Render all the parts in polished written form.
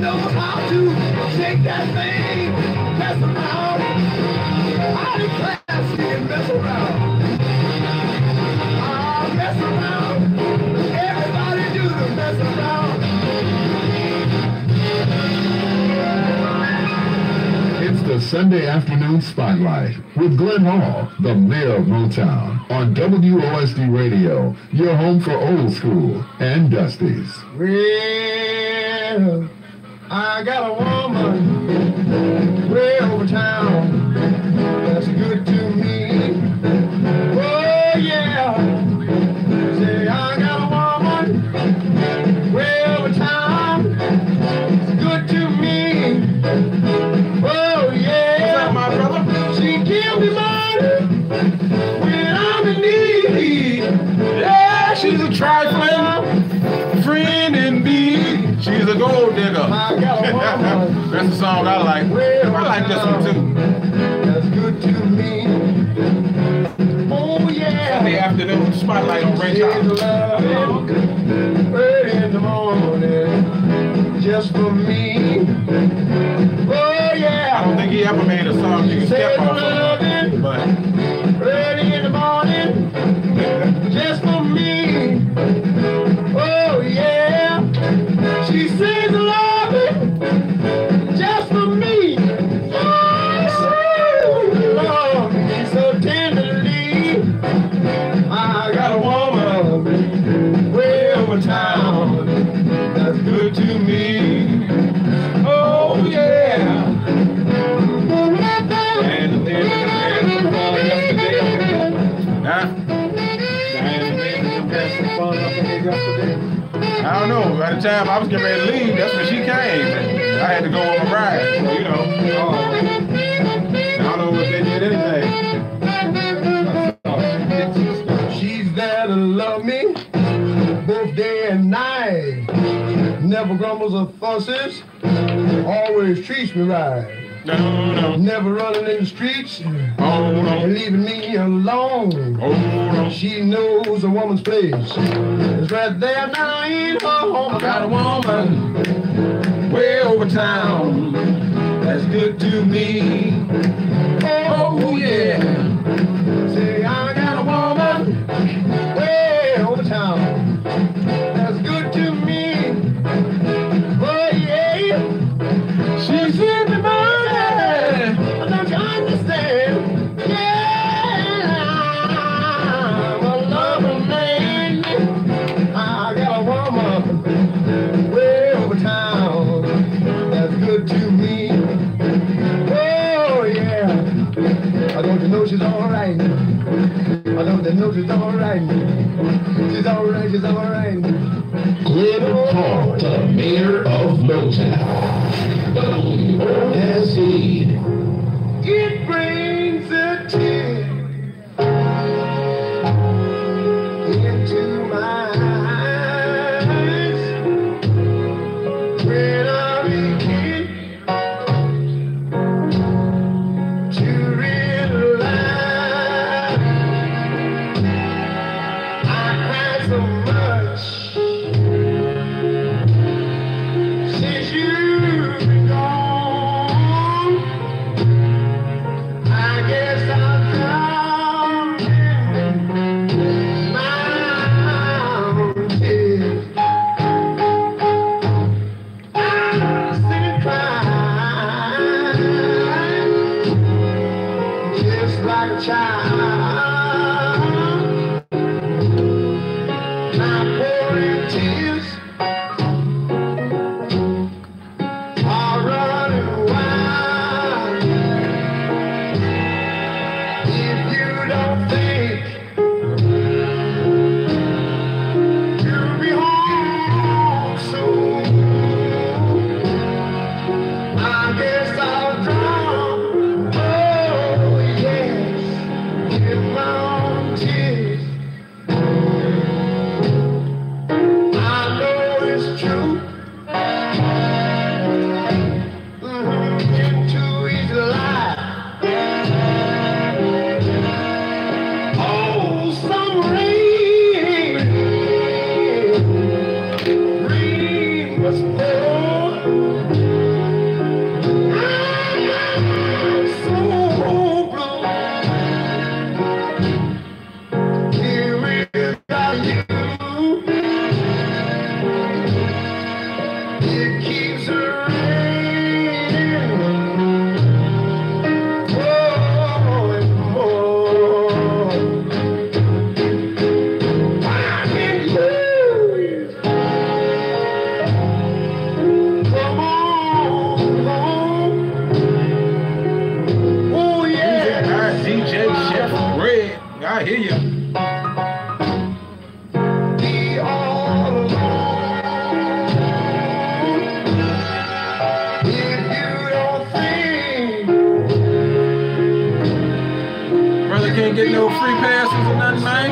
knows how to shake that thing, mess around. I declare she can mess around. Mess around. Everybody do the mess around. It's the Sunday afternoon spotlight with Glenn Hall, the mayor of Motown, on WOSD Radio, your home for old school and dusties. Well, I got a woman way over town that's good to me. Oh yeah, say I got a woman way over town that's good to me. Oh yeah, my brother. She give me money when I'm in need. Yeah, she's a trifling friend indeed. She's a gold digger. I got a woman. That's the song I like. I like this one too. That's good to me. Oh yeah. Sunday afternoon spotlight on Ray Charles. Early in the morning, just for me. Oh yeah. I don't think he ever made a song you can step off of, but early in the morning, just for me. Oh yeah. She sings loving just for me. Oh, love me so tenderly. I got a woman way over town that's good to me. Oh yeah. And yesterday. huh? I don't know. By the time I was getting ready to leave, that's when she came. I had to go on a ride. So, you know. I don't know if they did anything. She's there to love me both day and night. Never grumbles or fusses. Always treats me right. No. Never running in the streets Oh, no. and leaving me alone. Oh, no. She knows a woman's place. It's right there now in her home. I got a woman way over town that's good to me. Oh yeah. Say I got a woman way over town that's good to me. Oh yeah. She's in the money. Don't you understand? Yeah, I'm a lover man. I got a woman way over town that's good to me. Oh yeah. I don't you know she's alright. I don't you know she's alright. She's alright, she's alright. Glenn Hall, the mayor of Motown. WOSD. It brings a tear into my eyes when I begin to realize I cried so much since you've been gone. I hear you. Brother can't get no free passes or nothing, man?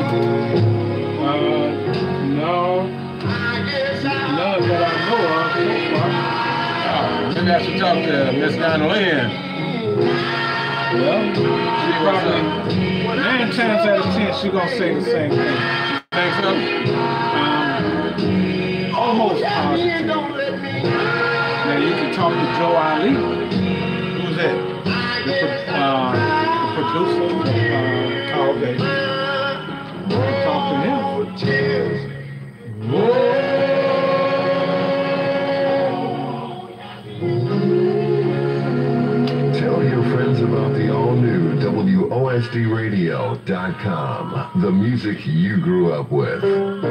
No. None that I know of so far. Oh, maybe I should talk to Miss Donalyn. Well, she probably 9 times out of 10 she gonna say the same thing. Think so? Almost positive. Now you can talk to Joe Ali. Who's that? The producer. Okay. You can talk to him. Tell your friends about the all-new WOSDRadio.com, the music you grew up with.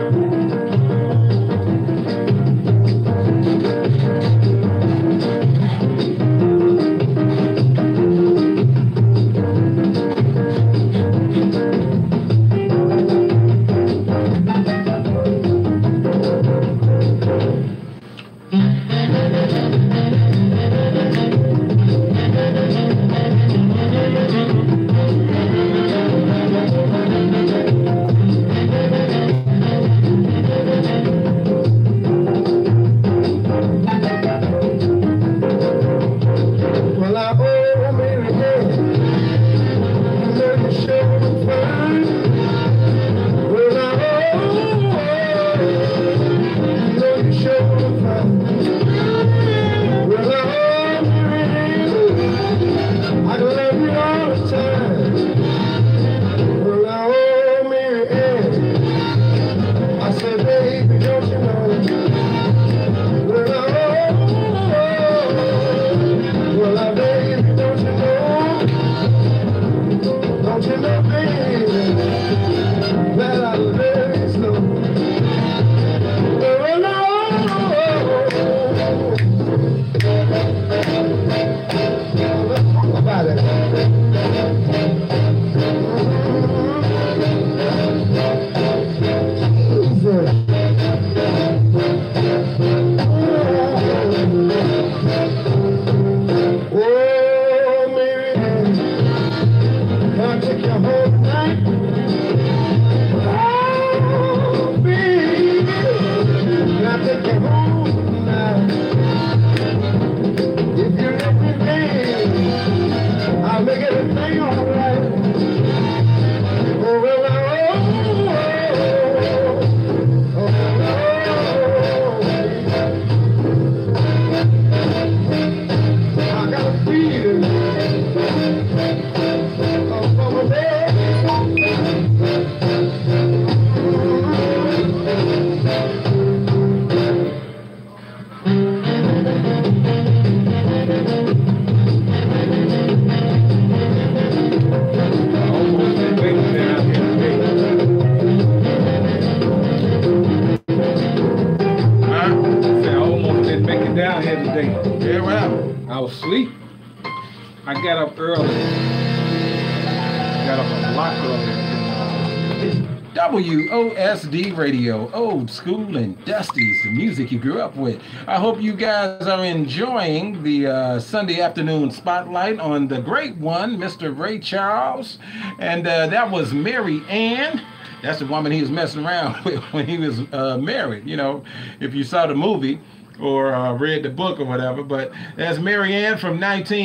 WOSD Radio, old school and Dusty's, the music you grew up with. I hope you guys are enjoying the Sunday afternoon spotlight on the great one, Mr. Ray Charles. And that was Mary Ann. That's the woman he was messing around with when he was married, you know, if you saw the movie or read the book or whatever. But that's Mary Ann from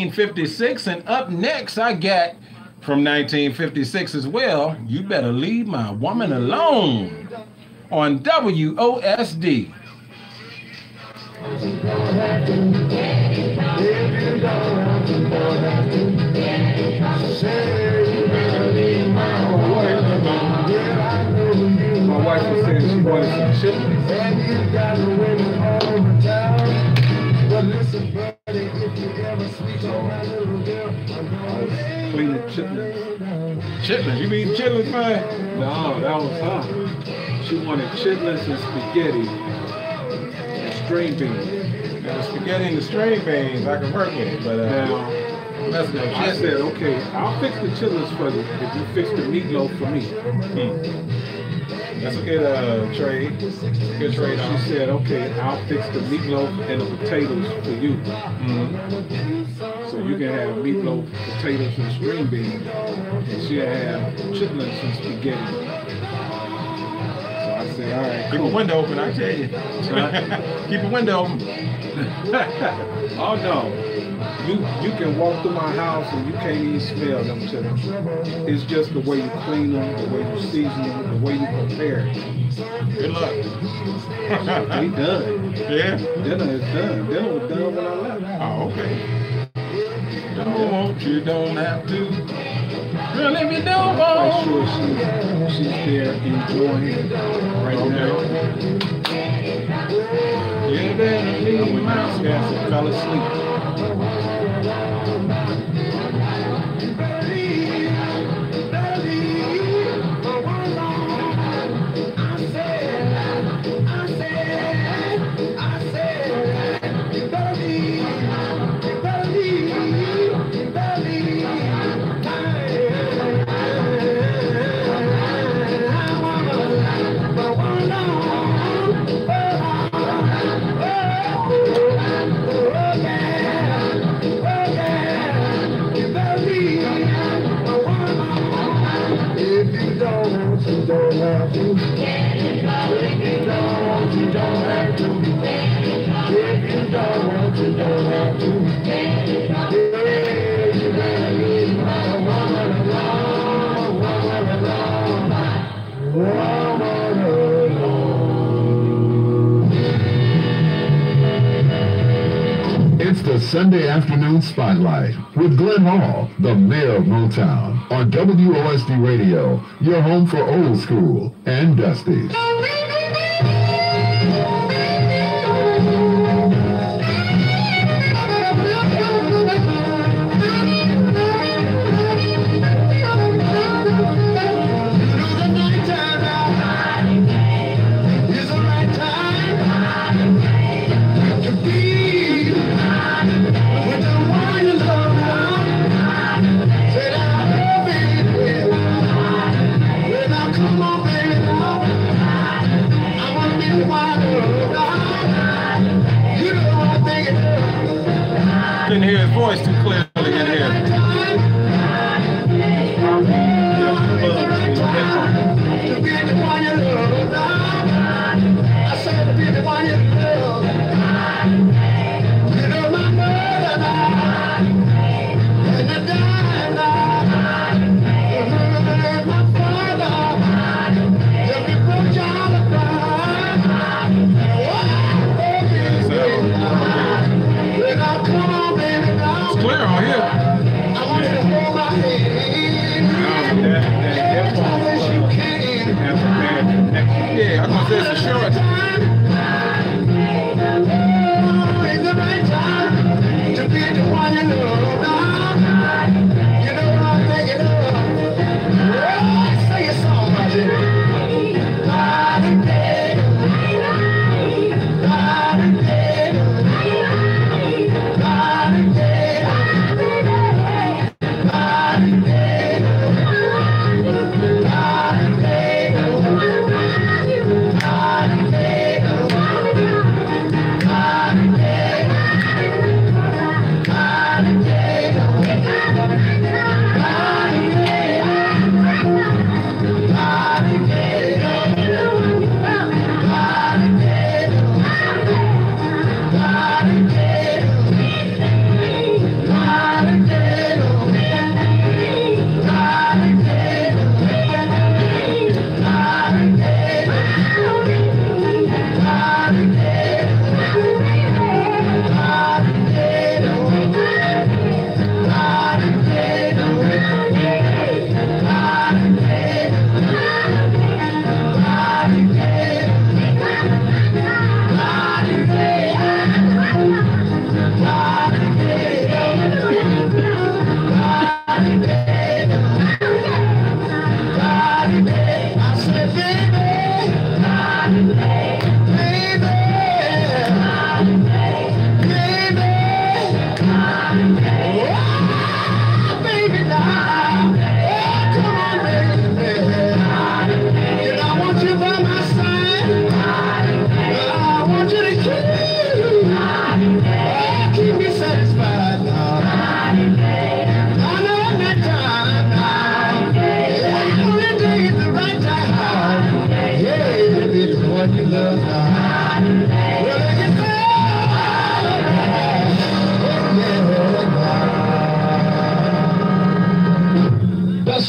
1956. And up next, I got from 1956 as well, You Better Leave My Woman Alone on WOSD. My wife was saying she wanted some chitlins. Cleaning chitlins. Chitlins, you mean chitlins, man? No, that was her. She wanted chitlins and spaghetti and string beans. Now, the spaghetti and the string beans, I can work with it, but Now, that's no I chitlins. said, okay, I'll fix the chitlins for you if you fix the meatloaf for me. That's a good trade. Good trade She off. said, okay, I'll fix the meatloaf and the potatoes for you. So you can have meatloaf, potatoes, and string beans. And she'll have chitlins and spaghetti. So I said, all right, Keep a cool. window open, I tell you. Keep a window open. Oh no. You can walk through my house and you can't even smell them chitlins. It's just the way you clean them, the way you season them, the way you prepare it. Good luck. They done. Yeah? Dinner is done. Dinner was done when I left. Oh, okay. Don't want, you don't have to. Girl, if you don't I'm want. sure she's there enjoying it right now. You better I leave went my downstairs and fell asleep. It's the Sunday Afternoon Spotlight with Glenn Hall, the mayor of Motown, on WOSD Radio, your home for old school and dusties. Couldn't hear his voice too clearly in here. It's clear on here.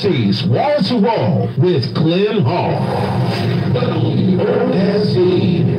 Dusties Wall to Wall with Glenn Hall. OSD.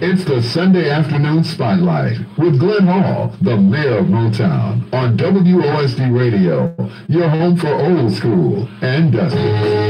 It's the Sunday Afternoon Spotlight with Glenn Hall, the mayor of Motown, on WOSD Radio, your home for old school and dusty.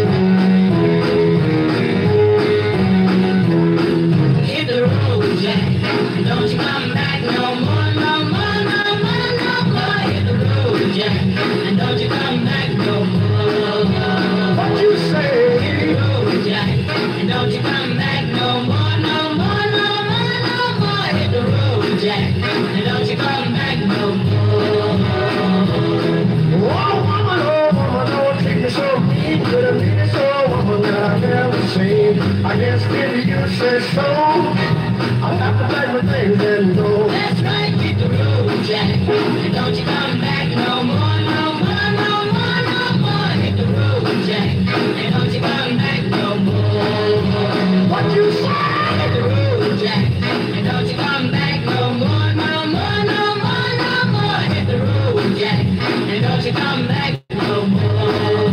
Hit the road, Jack. Don't you come back no more, no more, no more, no more. Hit the road, Jack. And don't you come back no more. What you say? Hit the road, Jack. And don't you come back no more, no more, no more, no more. Hit the road, Jack. And don't you come back no more. Oh, woman, don't treat me so mean. You're the meanest old woman that I've ever seen. I guess if you say so, I'll have to pack my things and go. That's right, hit the road, Jack. And don't you come back no more, no more, no more, no more. Hit the road, Jack. And don't you come back no more. What you say? Hit the road, Jack. And don't you come back no more, no more, no more, no more. Hit the road, Jack. And don't you come back no more.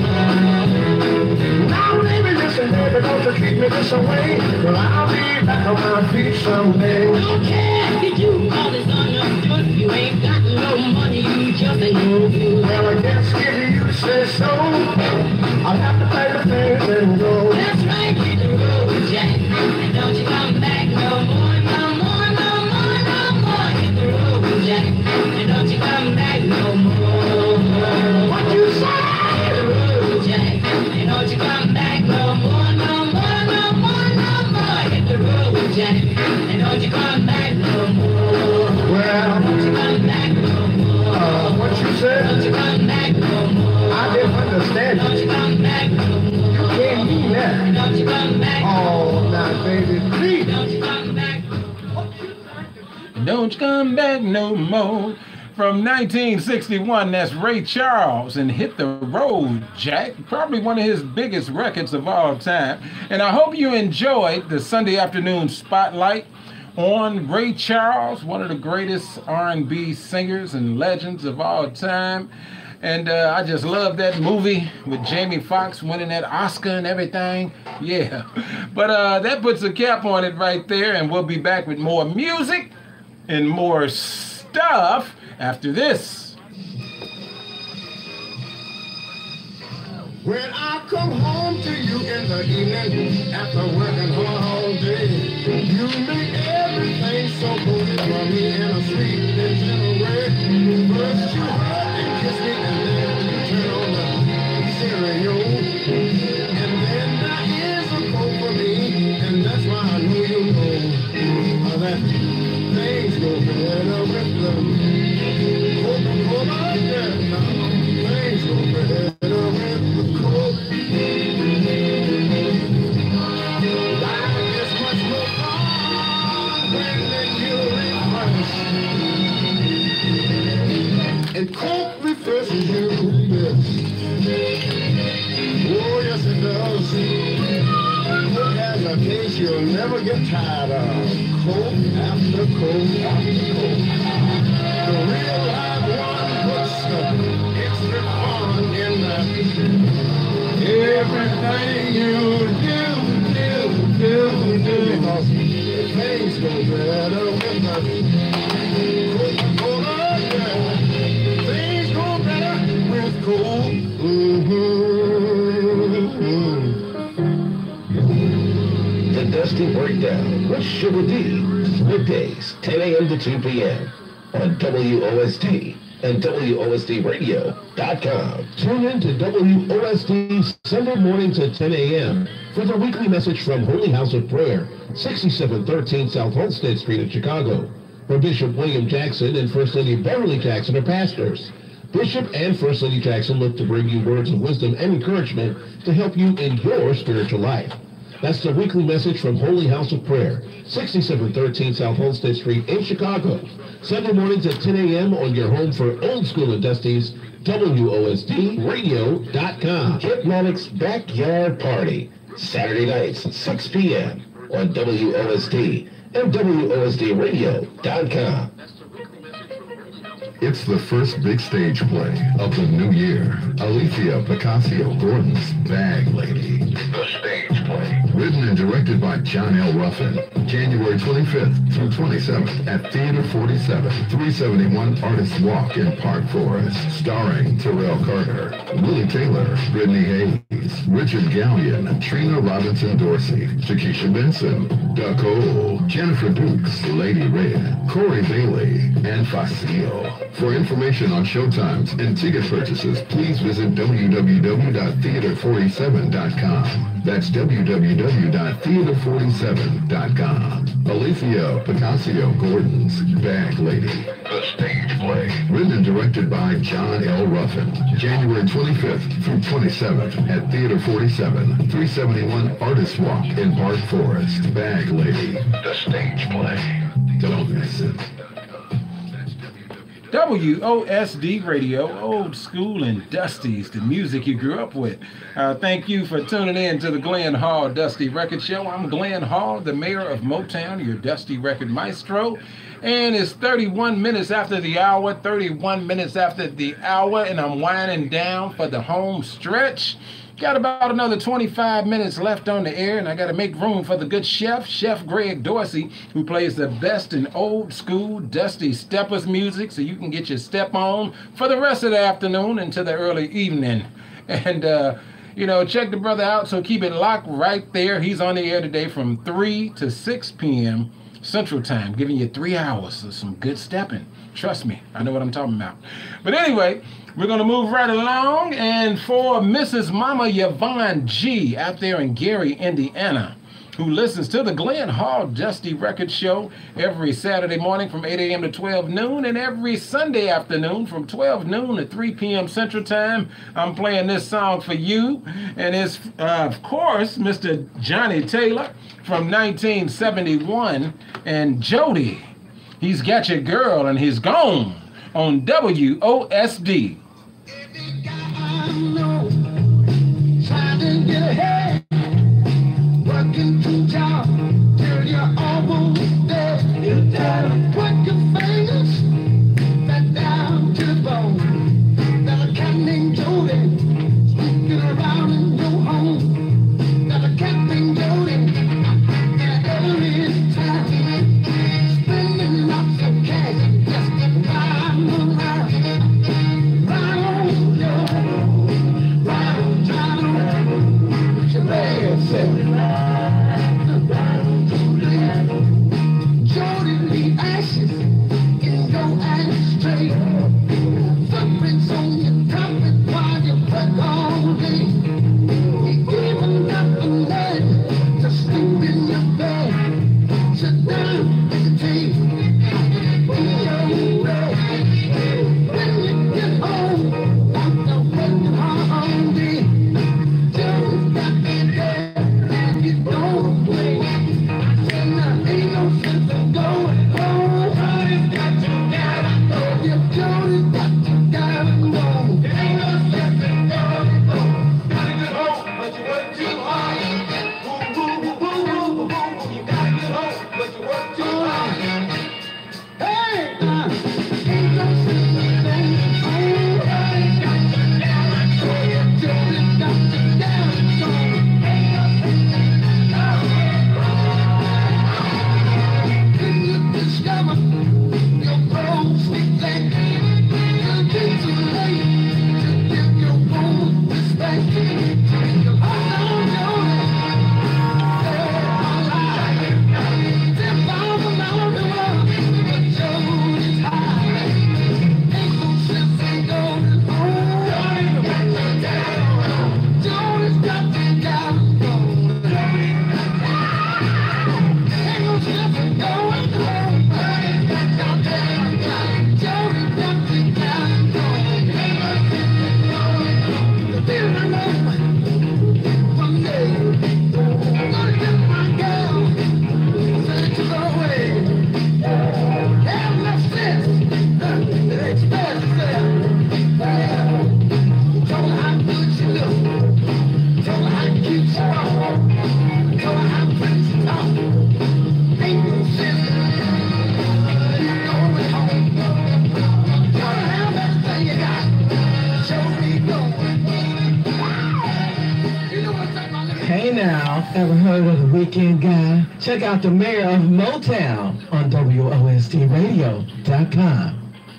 Now, baby, listen, baby, don't you treat me this way. Well, I'll be back on my feet someday. Don't care if you all this understood. You ain't got no money, you just ain't no good. Well, I guess if you say so, I'll have to pack my things and go. That's right, hit the road, Jack. And don't you come back no more, no more, no more, no more. Hit the road, Jack. And don't you come back no more. What you say? Hit the road, Jack. And don't you come back no more, no more, no more, no more. Hit the road, Jack. And don't you come back no more. Well, Don't you come back no more. what you Don't said? you come back no more. I didn't understand Don't you. you come back no more. You can't mean that. Don't you come back no more. Oh, now, baby, please. Don't you come back no more. Don't you come back no more. From 1961, that's Ray Charles and Hit the Road, Jack. Probably one of his biggest records of all time. And I hope you enjoyed the Sunday Afternoon Spotlight on Ray Charles, one of the greatest R&B singers and legends of all time. And I just love that movie with Jamie Foxx winning that Oscar and everything. Yeah. But that puts a cap on it right there. And we'll be back with more music and more stuff after this. When I come home to you in the evening, after working hard all day, you make everything so cozy for me in a sweet and gentle way. First you hug and kiss me, and then you turn on the stereo. And then there is a quote for me, and that's why I know you know that things go better with them. Coca-Cola, yeah, now things go better with the Coke. Life is much more fun when you're refreshed. And Coke refreshes you best. Oh, yes it does. Coke has a taste you'll never get tired of. Coke after Coke after Coke. The real live one puts the extra fun in that. Everything you do. Because things go better with the Coca-Cola, yeah. Things go better with Coke. The Dusty Breakdown with Sugar D. Weekdays, 10 a.m. to 2 p.m. on WOSD and WOSDradio.com. Tune in to WOSD Sunday mornings at 10 a.m. for the weekly message from Holy House of Prayer, 6713 South Holstead Street in Chicago, where Bishop William Jackson and First Lady Beverly Jackson are pastors. Bishop and First Lady Jackson look to bring you words of wisdom and encouragement to help you in your spiritual life. That's the weekly message from Holy House of Prayer, 6713 South Holstead Street in Chicago. Sunday mornings at 10 a.m. on your home for old school and dusties, WOSDradio.com. Hypnotic's Backyard Party, Saturday nights, 6 p.m. on WOSD and WOSDradio.com. It's the first big stage play of the new year. Alicia Picasso Gordon's Bag Lady. The stage play. Written and directed by John L. Ruffin. January 25th through 27th at Theater 47, 371 Artists Walk in Park Forest. Starring Terrell Carter, Willie Taylor, Brittany Hayes, Richard Gallion, Trina Robinson Dorsey, Shakisha Benson, Doug Cole, Jennifer Dukes, Lady Red, Corey Bailey, and Facile. For information on showtimes and ticket purchases, please visit www.theater47.com. That's www.theater47.com. Alethea Picasio Gordon's Bag Lady. The Stage Play. Written and directed by John L. Ruffin. January 25th through 27th at Theater 47, 371 Artists Walk in Park Forest. Bag Lady. The Stage Play. Don't miss it. WOSD Radio, old school and Dusty's, the music you grew up with. Thank you for tuning in to the Glenn Hall Dusty Record Show. I'm Glenn Hall, the mayor of Motown, your Dusty Record Maestro. And it's 31 minutes after the hour, and I'm winding down for the home stretch. Got about another 25 minutes left on the air, and I got to make room for the good chef, Chef Greg Dorsey, who plays the best in old school Dusty Steppers music, so you can get your step on for the rest of the afternoon into the early evening. And, check the brother out, so keep it locked right there. He's on the air today from 3 to 6 p.m. Central Time, giving you 3 hours of some good stepping. Trust me, I know what I'm talking about. But anyway, we're going to move right along, and for Mrs. Mama Yvonne G. out there in Gary, Indiana, who listens to the Glenn Hall Dusty Record Show every Saturday morning from 8 a.m. to 12 noon, and every Sunday afternoon from 12 noon to 3 p.m. Central Time, I'm playing this song for you, and it's, of course, Mr. Johnny Taylor from 1971, and Jody, He's Got Your Girl, and He's Gone on WOSD. Every guy I know trying to get ahead, working 2 jobs till you're almost dead. You gotta put your fingers back down to the bone. There's a cat named Jody sneaking around in your home. There's a cat named Jody, and every time spending lots of cash just to ride around. Ever heard of the Weekend Guy? Check out the mayor of Motown on WOSDRadio.com.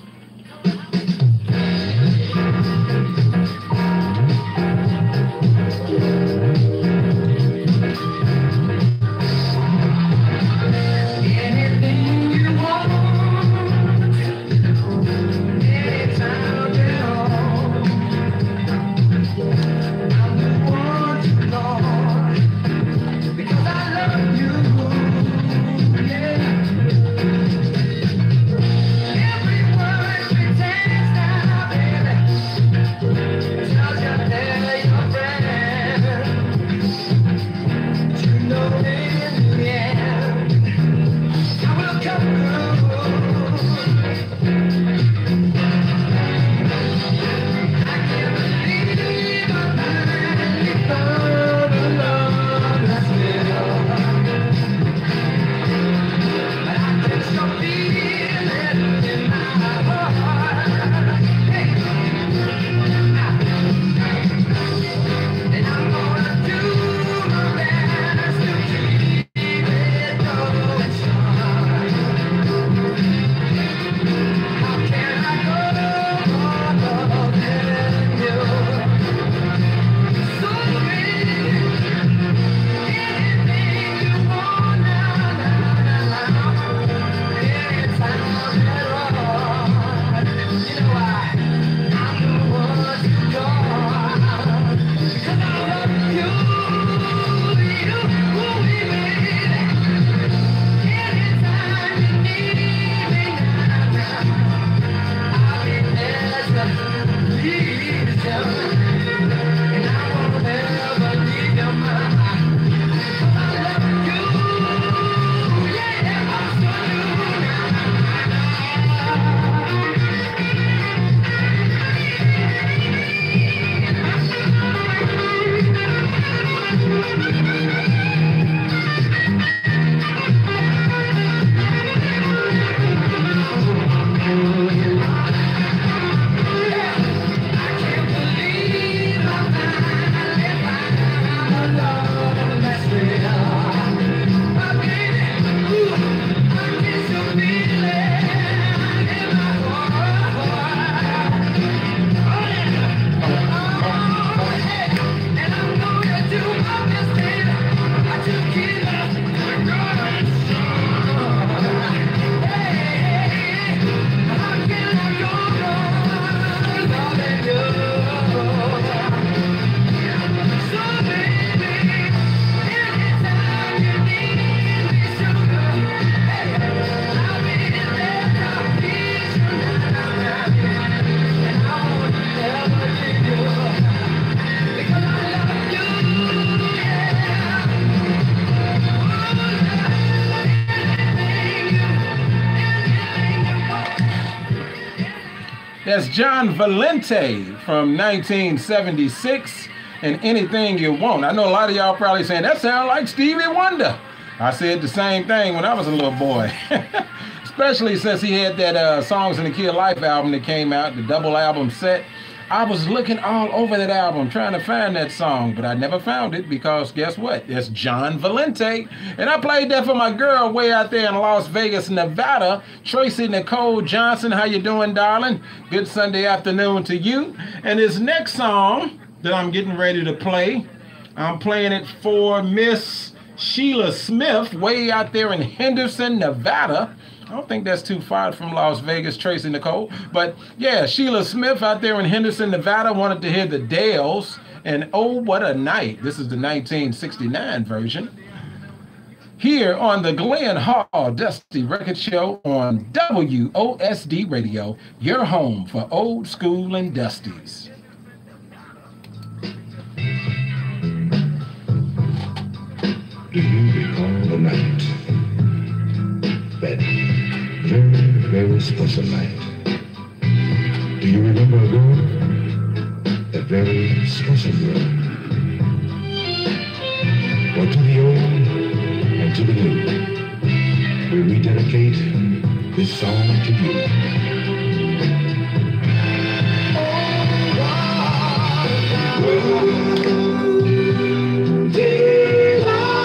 That's John Valente from 1976 and Anything You Want. I know a lot of y'all probably saying, that sounds like Stevie Wonder. I said the same thing when I was a little boy. Especially since he had that Songs in the Key of Life album that came out, the double album set. I was looking all over that album trying to find that song, but I never found it because guess what? It's John Valente. And I played that for my girl way out there in Las Vegas, Nevada, Tracy Nicole Johnson. How you doing, darling? Good Sunday afternoon to you. And this next song that I'm getting ready to play, I'm playing it for Miss Sheila Smith way out there in Henderson, Nevada. I don't think that's too far from Las Vegas, Tracy Nicole. But yeah, Sheila Smith out there in Henderson, Nevada wanted to hear the Dales. And oh, what a night. This is the 1969 version. Here on the Glenn Hall Dusty Record Show on WOSD Radio, your home for old school and dusties. Do you recall the night? That very, very special night. Do you remember a girl? That very special girl. Well, to the old and to the new, we rededicate this song to you. Oh,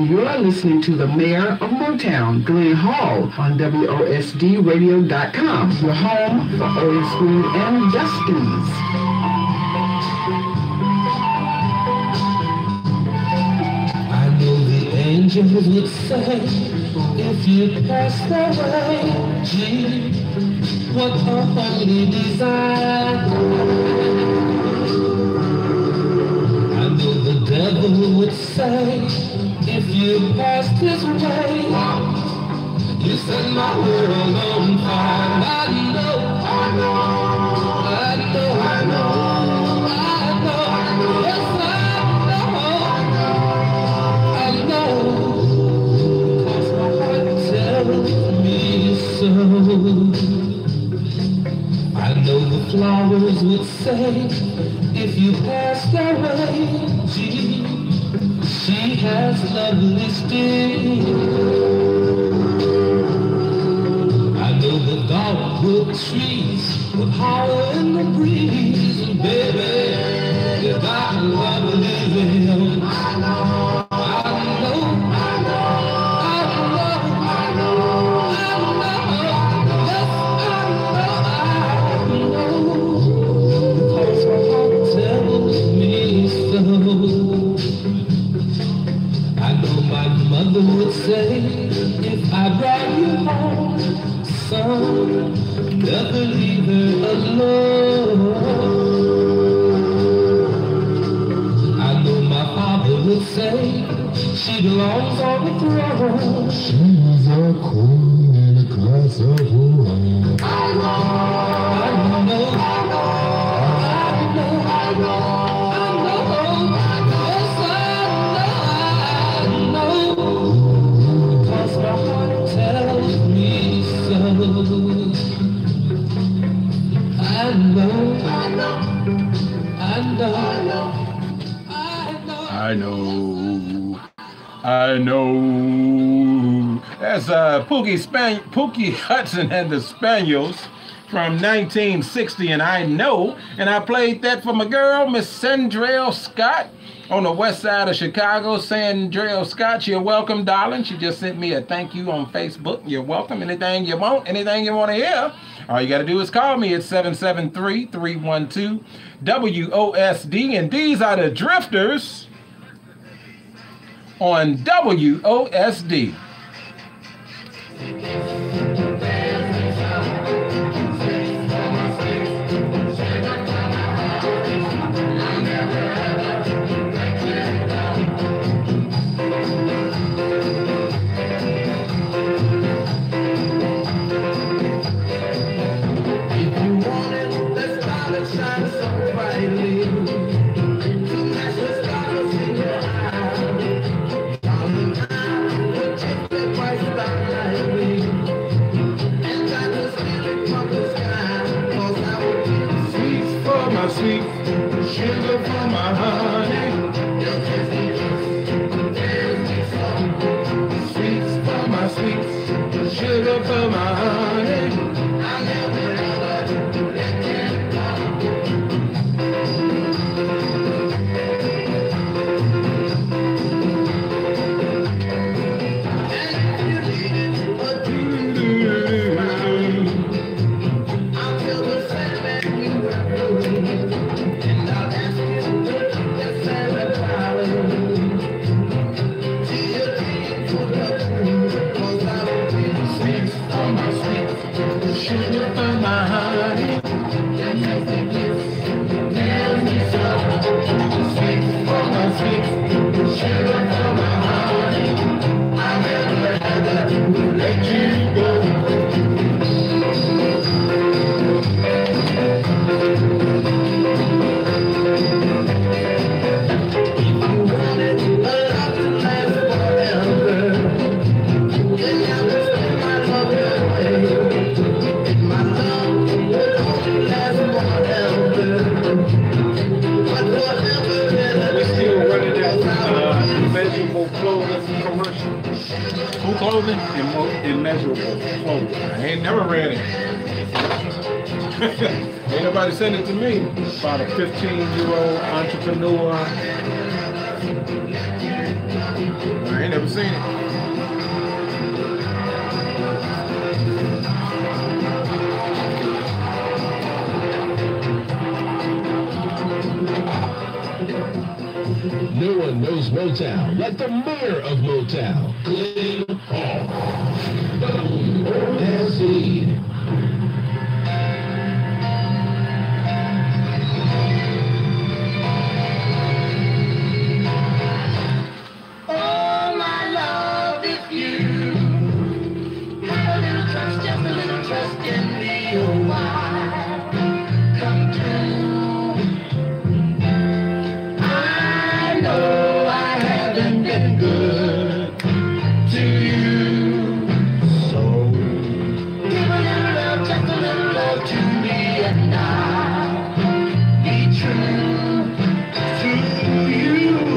You're listening to the Mayor of Motown, Glenn Hall, on WOSDRadio.com, your home for old school and dusties. I know the angels would say, if you passed away, gee, what a holy desire. I know the devil would say, if you passed his way, you set my world on fire. I know, I know, I know, I know, I know, yes I know, cause my heart tells me so. I know the flowers would say, if you passed away, gee, she has lovely skin. I know the dogwood trees would howl in the breeze, and baby, you got lovely limbs. I know, I know, I know, I know, I know, yes I know, because my heart tells me so. I know my mother would say, if I brought you home, son, never leave her alone. I know my father would say, she belongs on the throne. She's a queen in a glass of wine. I know, I know, I know, I know, I know, yes I know, because my heart tells me so. I know, I know, I know, I know, I know. That's Pookie Hudson and the Spaniels from 1960, and I know. And I played that for my girl, Miss Sandrell Scott, on the west side of Chicago. Sandrell Scott, you're welcome, darling. She just sent me a thank you on Facebook. You're welcome. Anything you want, anything you want to hear, all you got to do is call me at 773-312-WOSD. And these are the Drifters on WOSD. Sweet sugar for my honey. Sweets for my sweets, sugar for my honey. I'll never let you go. I'll tell the Sandman we were through. And I'll ask you to put your Santa Claus to your dreams for the truth. 'Cause I will be sweets for my sweets, sugar for my honey. Tell me so. Sweets for my sweets, sugar for my honey. I'll never ever let you go. Who clothing? Immeasurable clothing. I ain't never read it. Ain't nobody sent it to me. About a 15-year-old entrepreneur. I ain't never I've seen it. No one knows Motown like the mayor of Motown, Glenn Hall. WOSD. Oh, my love, if you have a little trust, just a little trust in me, a while come true. I know I haven't been good to you, so give a little love, just a little love to me, and I'll be true to you.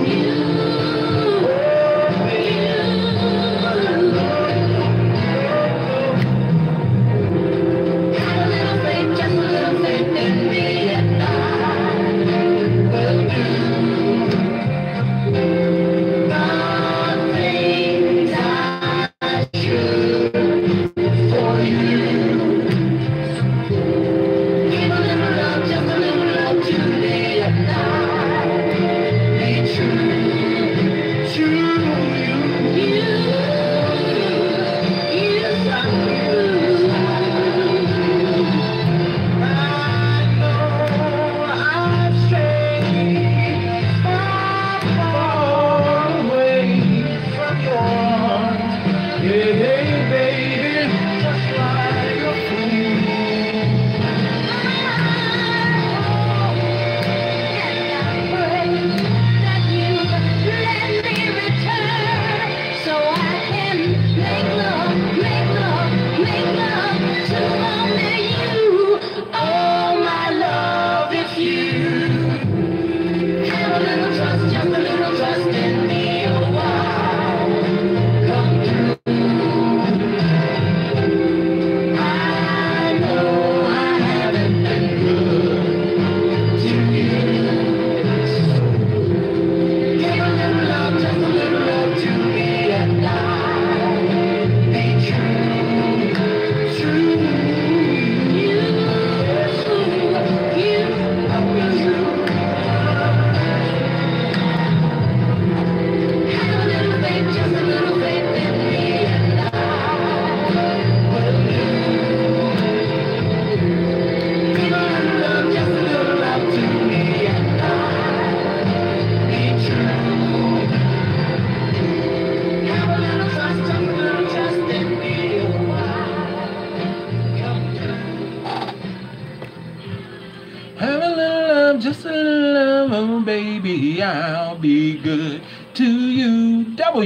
Just a little love, oh baby, I'll be good to you.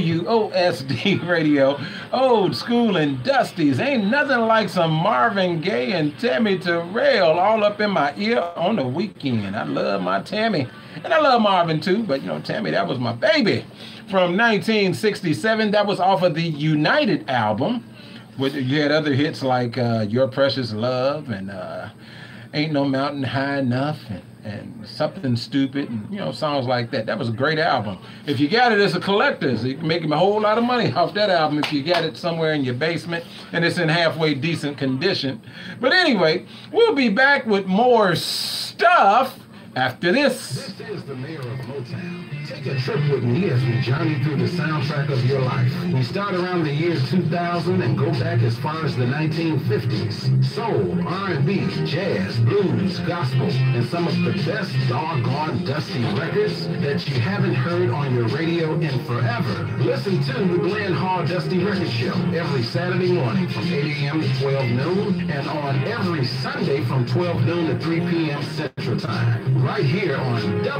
WOSD Radio, old school and dusties. Ain't nothing like some Marvin Gaye and Tammy Terrell all up in my ear on the weekend. I love my Tammy, and I love Marvin too, but you know, Tammy, that was my baby. From 1967, that was off of the United album. You had other hits like Your Precious Love and Ain't No Mountain High Enough and Something Stupid, and you know, songs like that. That was a great album. If you got it as a collector, so you can make him a whole lot of money off that album if you got it somewhere in your basement and it's in halfway decent condition. But anyway, we'll be back with more stuff after this. This is the mayor of Motown. Take a trip with me as we journey through the soundtrack of your life. We start around the year 2000 and go back as far as the 1950s. Soul, R&B, jazz, blues, gospel, and some of the best doggone dusty records that you haven't heard on your radio in forever. Listen to the Glenn Hall Dusty Record Show every Saturday morning from 8 a.m. to 12 noon and on every Sunday from 12 noon to 3 p.m. Central Time. Right here on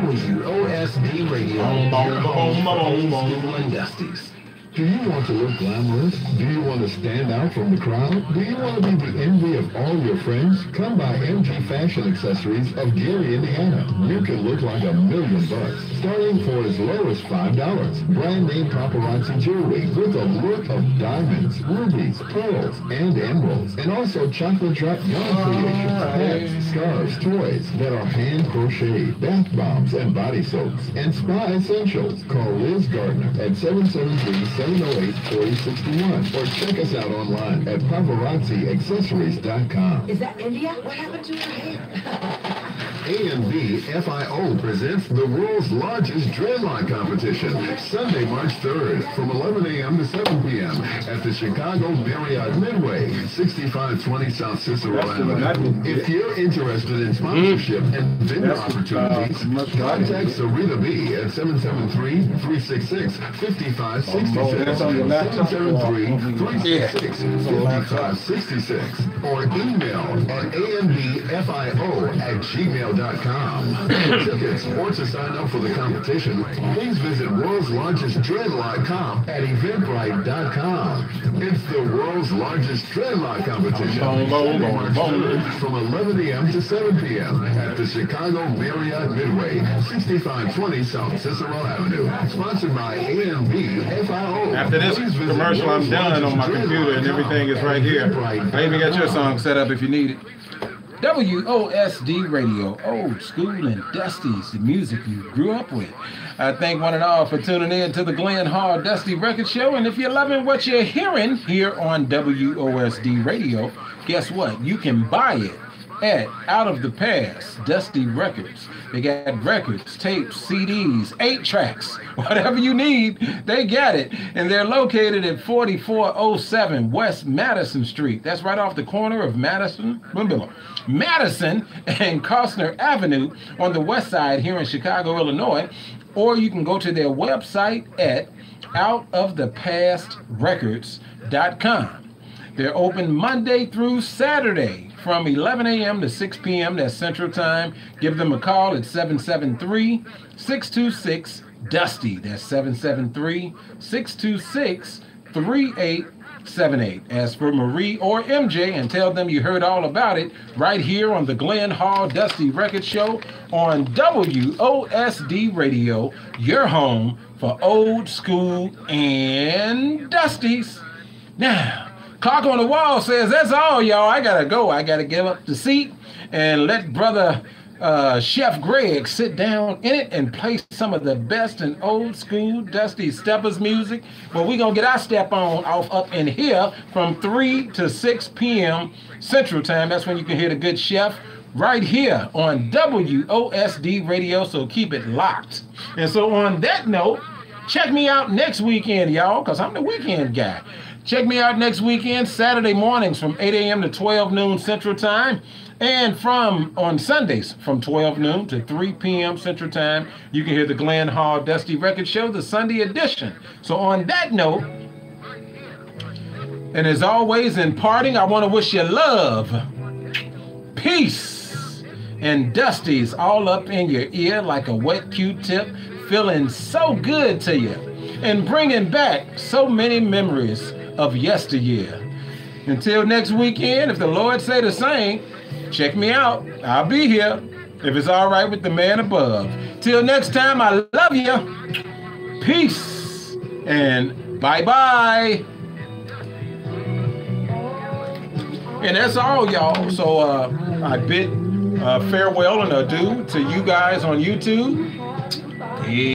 WOSD Radio. Your home for old school and dusties. Do you want to look glamorous? Do you want to stand out from the crowd? Do you want to be the envy of all your friends? Come by MG Fashion Accessories of Gary, Indiana. You can look like $1,000,000, starting for as low as $5. Brand name paparazzi jewelry with a look of diamonds, rubies, pearls, and emeralds, and also chocolate drop yarn creations, hats, scarves, toys that are hand crocheted, bath bombs and body soaps, and spa essentials. Call Liz Gardner at 773-708-4061 or check us out online at paparazziaccessories.com. Is that India? What happened to her hair? A&B FIO presents the world's largest dreadlock competition, Sunday, March 3rd, from 11 a.m. to 7 p.m. at the Chicago Marriott Midway, 6520 South Cicero Avenue. If you're interested in sponsorship and vendor opportunities, contact Sarita B at 773-366-5566, 773-366-5566, or email at ANBFIO@gmail.com. Tickets or to sign up for the competition, please visit World's Largest Dreadlock Comp at Eventbrite.com. It's the world's largest dreadlock competition, Sunday, March 3rd, from 11 a.m. to 7 p.m. at the Chicago Marriott Midway, 6520 South Cicero Avenue. Sponsored by A&B FIO. After this commercial, I'm done on my computer and everything is right here. I even got your song set up if you need it. WOSD Radio, old school and dusties, the music you grew up with. I thank one and all for tuning in to the Glenn Hall Dusty Record Show. And if you're loving what you're hearing here on WOSD Radio, guess what? You can buy it at Out of the Past Dusty Records. They got records, tapes, CDs, 8 tracks, whatever you need, they got it. And they're located at 4407 West Madison Street. That's right off the corner of Madison and Costner Avenue on the west side here in Chicago, Illinois. Or you can go to their website at outofthepastrecords.com. They're open Monday through Saturday from 11 a.m. to 6 p.m. That's Central Time. Give them a call at 773-626-DUSTY. That's 773-626-3878. Ask for Marie or MJ and tell them you heard all about it right here on the Glenn Hall Dusty Record Show on WOSD Radio, your home for old school and dusties. Now, clock on the wall says that's all, y'all. I gotta go. I gotta give up the seat and let brother Chef Greg sit down in it and play some of the best in old school Dusty Steppers music. Well, we're gonna get our step on off up in here from 3 to 6 p.m. Central Time. That's when you can hear the good chef right here on WOSD Radio, so keep it locked. And so on that note, check me out next weekend, y'all, because I'm the weekend guy. Check me out next weekend, Saturday mornings from 8 a.m. to 12 noon Central Time. And on Sundays from 12 noon to 3 p.m. Central Time, you can hear the Glenn Hall Dusty Record Show, the Sunday edition. So on that note, and as always in parting, I want to wish you love, peace, and dusties all up in your ear like a wet Q-tip, feeling so good to you and bringing back so many memories of yesteryear. Until next weekend, if the Lord say the same, check me out. I'll be here if it's all right with the man above. Till next time, I love you. Peace and bye-bye. And that's all, y'all. So I bid farewell and adieu to you guys on YouTube. Peace.